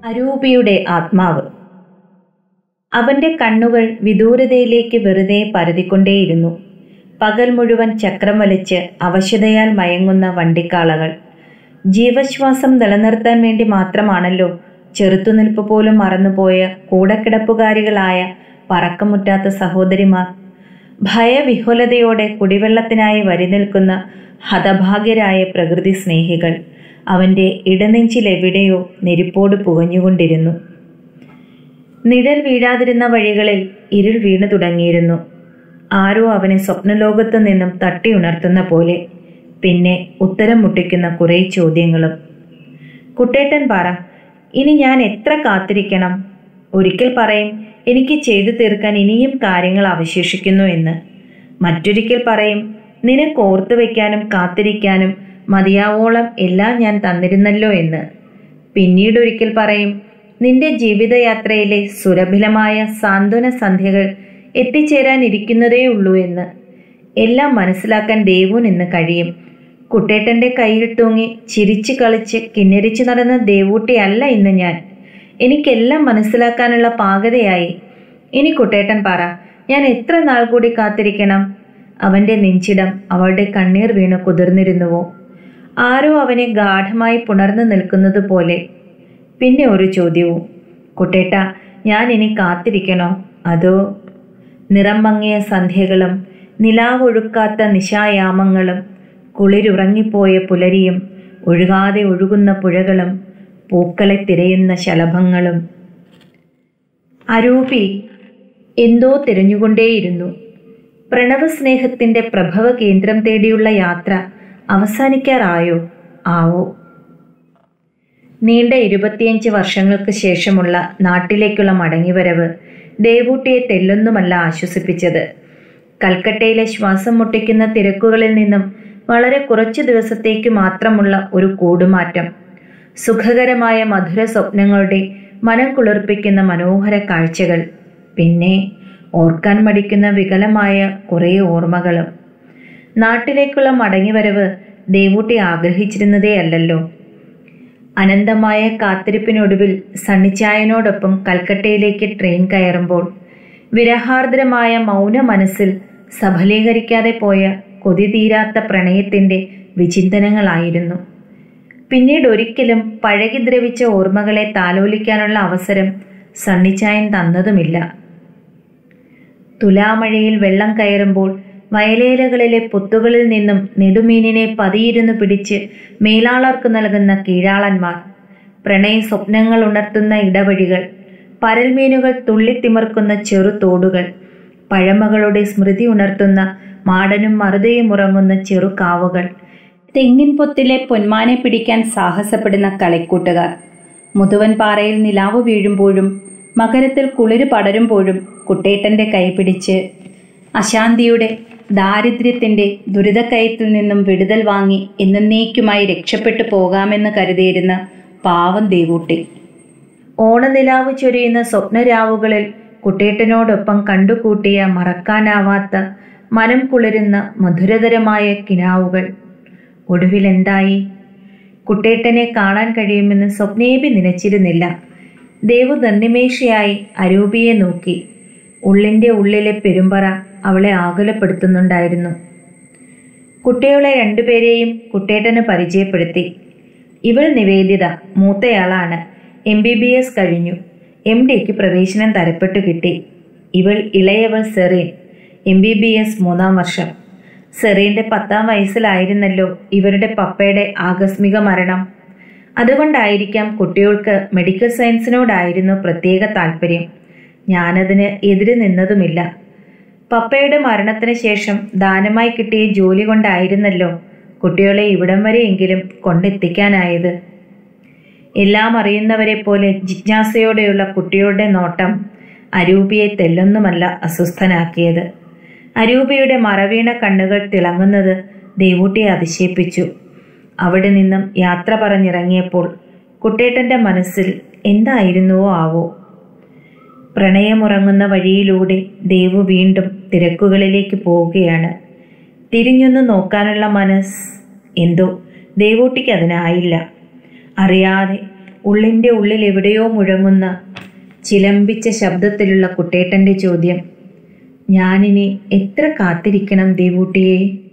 അരൂപിയുടെ ആത്മാവ്. അവന്റെ കണ്ണുകൾ വിദൂരതയിലേക്ക് വെറുതെ പരതിക്കൊണ്ടേയിരുന്നു. പകൽ മുഴുവൻ ചക്രം വലിച്ച് അവശതയാൽ മയങ്ങുന്ന വണ്ടിക്കാളകൾ. ജീവശ്വാസം നിലനിർത്താൻ വേണ്ടി മാത്രമാണല്ലോ ചെറുത്തുനിൽപ്പ് പോലും മറന്നുപോയ കൂടക്കിടപ്പുകാരികളായ പറക്കമുറ്റാത്ത സഹോദരിമാർ. ഭയവിഹുലതയോടെ കുടിവെള്ളത്തിനായി വരിനിൽക്കുന്ന ഹതഭാഗ്യരായ പ്രകൃതി സ്നേഹികൾ. അവൻ്റെ ഇടനെഞ്ചിലെവിടെയോ നെരിപ്പോട് പുകഞ്ഞുകൊണ്ടിരുന്നു. നിഴൽ വീഴാതിരുന്ന വഴികളിൽ ഇരുൾ വീണു തുടങ്ങിയിരുന്നു. ആരോ അവനെ സ്വപ്നലോകത്തു നിന്നും തട്ടിയുണർത്തുന്ന പോലെ. പിന്നെ ഉത്തരം മുട്ടിക്കുന്ന കുറേ ചോദ്യങ്ങളും. കുട്ടേട്ടൻ പറ, ഇനി ഞാൻ എത്ര കാത്തിരിക്കണം? ഒരിക്കൽ പറയും എനിക്ക് ചെയ്തു തീർക്കാൻ ഇനിയും കാര്യങ്ങൾ അവശേഷിക്കുന്നു എന്ന്. മറ്റൊരിക്കൽ പറയും നിനക്ക് ഓർത്തു വയ്ക്കാനും കാത്തിരിക്കാനും മതിയാവോളം എല്ലാം ഞാൻ തന്നിരുന്നല്ലോ എന്ന്. പിന്നീടൊരിക്കൽ പറയും നിന്റെ ജീവിതയാത്രയിലെ സുരഭിലമായ സാന്ത്വന സന്ധ്യകൾ എത്തിച്ചേരാനിരിക്കുന്നതേ ഉള്ളൂ എന്ന്. എല്ലാം മനസ്സിലാക്കാൻ ദേവുവിന് കഴിയും. കുട്ടേട്ടൻ്റെ കയ്യിൽ തൂങ്ങി ചിരിച്ചു കളിച്ച് കിന്നരിച്ചു നടന്ന ദേവൂട്ടിയല്ല ഇന്ന് ഞാൻ. എനിക്കെല്ലാം മനസ്സിലാക്കാനുള്ള പാകതയായി. ഇനി കുട്ടേട്ടൻ പറ, ഞാൻ എത്ര നാൾ കൂടി കാത്തിരിക്കണം? അവൻ്റെ നെഞ്ചിടം അവളുടെ കണ്ണീർ വീണ് കുതിർന്നിരുന്നുവോ? ആരോ അവനെ ഗാഠമായി പുണർന്നു നിൽക്കുന്നത് പോലെ. പിന്നെ ഒരു ചോദ്യവും. കുട്ടേട്ട, ഞാൻ ഇനി കാത്തിരിക്കണോ? അതോ? നിറം മങ്ങിയ സന്ധ്യകളും നിലാവൊഴുക്കാത്ത നിശായാമങ്ങളും കുളിരുറങ്ങിപ്പോയ പുലരിയും ഒഴുകാതെ ഒഴുകുന്ന പുഴകളും പൂക്കളെ തിരയുന്ന ശലഭങ്ങളും. അരൂപി എന്തോ തിരഞ്ഞുകൊണ്ടേയിരുന്നു. പ്രണവസ്നേഹത്തിൻ്റെ പ്രഭവ കേന്ദ്രം തേടിയുള്ള യാത്ര അവസാനിക്കാറായോ ആവോ? നീണ്ട 25 വർഷങ്ങൾക്ക് ശേഷമുള്ള നാട്ടിലേക്കുള്ള മടങ്ങിവരവ് ദേവൂട്ടിയെ തെല്ലൊന്നുമല്ല ആശ്വസിപ്പിച്ചത്. കൽക്കട്ടയിലെ ശ്വാസം മുട്ടിക്കുന്ന തിരക്കുകളിൽ നിന്നും വളരെ കുറച്ചു ദിവസത്തേക്ക് മാത്രമുള്ള ഒരു കൂടുമാറ്റം. സുഖകരമായ മധുര സ്വപ്നങ്ങളുടെ മനം കുളിർപ്പിക്കുന്ന മനോഹര കാഴ്ചകൾ. പിന്നെ ഓർക്കാൻ മടിക്കുന്ന വികലമായ കുറേ ഓർമ്മകളും. നാട്ടിലേക്കുള്ള മടങ്ങിവരവ് ദേവൂട്ടി ആഗ്രഹിച്ചിരുന്നതേ അല്ലല്ലോ. അനന്തമായ കാത്തിരിപ്പിനൊടുവിൽ സണ്ണിച്ചായനോടൊപ്പം കൽക്കട്ടയിലേക്ക് ട്രെയിൻ കയറുമ്പോൾ വിരഹാർദ്രമായ മൗന മനസ്സിൽ സഫലീകരിക്കാതെ പോയ കൊതി തീരാത്ത പ്രണയത്തിൻ്റെ വിചിന്തനങ്ങളായിരുന്നു. പിന്നീട് ഒരിക്കലും പഴകി ദ്രവിച്ച ഓർമ്മകളെ താലോലിക്കാനുള്ള അവസരം സണ്ണിച്ചായൻ തന്നതുമില്ല. തുലാമഴയിൽ വെള്ളം കയറുമ്പോൾ വയലേലകളിലെ പൊത്തുകളിൽ നിന്നും നെടുമീനിനെ പതിയിരുന്നു പിടിച്ച് മേലാളർക്ക് നൽകുന്ന കീഴാളന്മാർ, പ്രണയ സ്വപ്നങ്ങൾ ഉണർത്തുന്ന ഇടവഴികൾ, പരൽമീനുകൾ തുള്ളിത്തിമർക്കുന്ന ചെറുതോടുകൾ, പഴമകളുടെ സ്മൃതി ഉണർത്തുന്ന മാടനും മറുതയും ഉറങ്ങുന്ന ചെറുകാവുകൾ, തെങ്ങിൻ പൊത്തിലെ പൊന്മാനെ പിടിക്കാൻ സാഹസപ്പെടുന്ന കളിക്കൂട്ടുകാർ, മുതുവൻ പാറയിൽ നിലാവ് വീഴുമ്പോഴും മകരത്തിൽ കുളിര് പടരുമ്പോഴും കുട്ടേട്ടൻ്റെ കൈപിടിച്ച് അശാന്തിയുടെ ദാരിദ്ര്യത്തിൻ്റെ ദുരിതക്കയത്തിൽ നിന്നും വിടുതൽ വാങ്ങി എന്നേക്കുമായി രക്ഷപ്പെട്ടു പോകാമെന്ന് കരുതിയിരുന്ന പാവം ദേവൂട്ടി. ഓണനിലാവ് ചൊരിയുന്ന സ്വപ്നരാവുകളിൽ കുട്ടേട്ടനോടൊപ്പം കണ്ടുകൂട്ടിയ മറക്കാനാവാത്ത മനം കുളിരുന്ന മധുരതരമായ കിനാവുകൾ. ഒടുവിലെന്തായി? കുട്ടേട്ടനെ കാണാൻ കഴിയുമെന്ന് സ്വപ്നേബി നനച്ചിരുന്നില്ല. ദേവു നിർനിമേഷയായി അരൂപിയെ നോക്കി. ഉള്ളിൻ്റെ ഉള്ളിലെ പെരുമ്പറ അവളെ ആകുലപ്പെടുത്തുന്നുണ്ടായിരുന്നു. കുട്ടികളെ രണ്ടുപേരെയും കുട്ടേട്ടന് പരിചയപ്പെടുത്തി. ഇവൾ നിവേദിത, മൂത്തയാളാണ്. MBBS കഴിഞ്ഞു. MDക്ക് പ്രവേശനം തരപ്പെട്ടു കിട്ടി. ഇവൾ ഇളയവൾ സെറീൻ, MBBS 3ാം വർഷം. സെറീൻ്റെ 10ാം വയസ്സിലായിരുന്നല്ലോ ഇവരുടെ പപ്പയുടെ ആകസ്മിക മരണം. അതുകൊണ്ടായിരിക്കാം കുട്ടികൾക്ക് മെഡിക്കൽ സയൻസിനോടായിരുന്നു പ്രത്യേക താല്പര്യം. ഞാനതിന് എതിര് നിന്നതുമില്ല. പപ്പയുടെ മരണത്തിന് ശേഷം ദാനമായി കിട്ടിയ ജോലി കൊണ്ടായിരുന്നല്ലോ കുട്ടികളെ ഇവിടം വരെയെങ്കിലും കൊണ്ടെത്തിക്കാനായത്. എല്ലാം അറിയുന്നവരെ പോലെ ജിജ്ഞാസയോടെയുള്ള കുട്ടികളുടെ നോട്ടം അരൂപിയെ തെല്ലൊന്നുമല്ല അസ്വസ്ഥനാക്കിയത്. അരൂപിയുടെ മറവീണ കണ്ണുകൾ തിളങ്ങുന്നത് ദേവൂട്ടിയെ അതിശയിപ്പിച്ചു. അവിടെ നിന്നും യാത്ര പറഞ്ഞിറങ്ങിയപ്പോൾ കുട്ടേട്ടൻ്റെ മനസ്സിൽ എന്തായിരുന്നുവോ ആവോ. പ്രണയമുറങ്ങുന്ന വഴിയിലൂടെ ദേവു വീണ്ടും തിരക്കുകളിലേക്ക് പോവുകയാണ്. തിരിഞ്ഞൊന്ന് നോക്കാനുള്ള മനസ്സ് എന്തോ ദേവൂട്ടിക്ക് അതിനായില്ല. അറിയാതെ ഉള്ളിൻ്റെ ഉള്ളിൽ എവിടെയോ മുഴങ്ങുന്ന ചിലമ്പിച്ച ശബ്ദത്തിലുള്ള കുട്ടേട്ടൻ്റെ ചോദ്യം, ഞാനിനി എത്ര കാത്തിരിക്കണം ദേവൂട്ടിയെ?